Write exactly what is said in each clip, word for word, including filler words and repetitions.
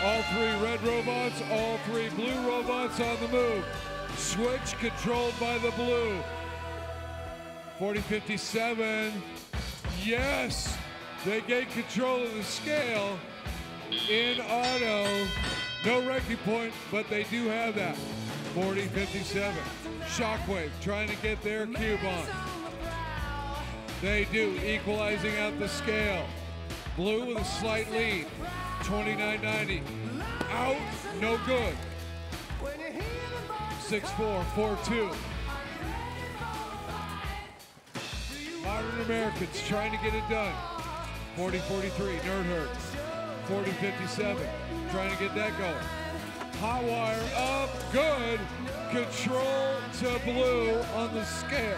All three red robots, all three blue robots on the move. Switch controlled by the blue. forty fifty-seven, yes! They gain control of the scale in auto. No ranking point, but they do have that. forty fifty-seven, Shockwave trying to get their cube on. They do, equalizing out the scale. Blue with a slight lead, twenty-nine ninety. Out, no good. six four, four two. Modern Americans trying to get it done. forty forty-three, Nerd Herd. forty fifty-seven, trying to get that going. Hot wire up, good. Control to blue on the scale.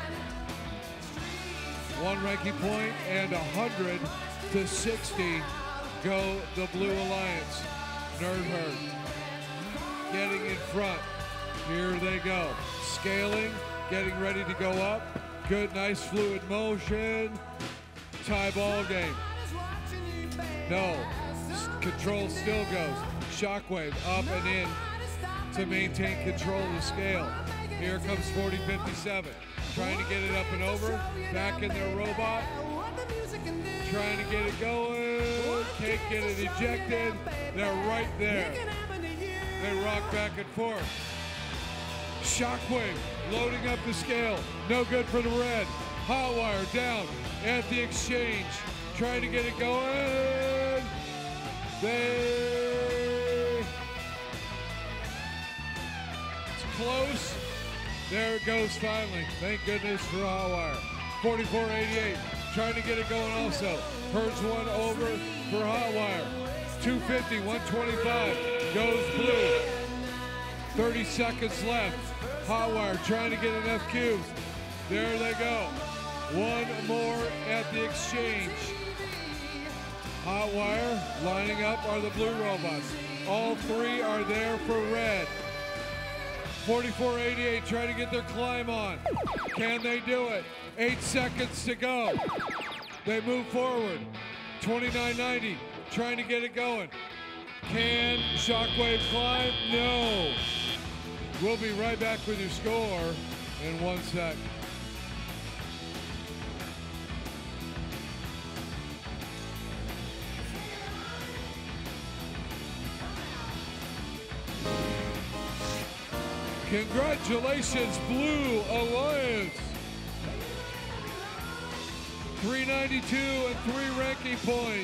One ranking point and one hundred to sixty go the Blue Alliance. Nerd Herd getting in front. Here they go. Scaling, getting ready to go up. Good, nice fluid motion. Tie ball game. No, control still goes. Shockwave up and in to maintain control of the scale. Here comes forty fifty-seven. Trying to get it up and over. Back in their robot. Trying to get it going. Can't get it ejected. They're right there. They rock back and forth. Shockwave loading up the scale. No good for the red. Hot wire down at the exchange. Trying to get it going. They... It's close. There it goes finally. Thank goodness for Hot Wire. forty-four eighty-eight. Trying to get it going also. Herds one over for Hot Wire. two fifty, one twenty-five. Goes blue. thirty seconds left. Hot Wire trying to get enough cubes. There they go. One more at the exchange. Hot Wire lining up are the blue robots. All three are there for red. forty-four eighty-eight trying to get their climb on. Can they do it? Eight seconds to go. They move forward. twenty-nine ninety trying to get it going. Can Shockwave climb? No. We'll be right back with your score in one sec. Congratulations, Blue Alliance. three ninety-two and three ranking points.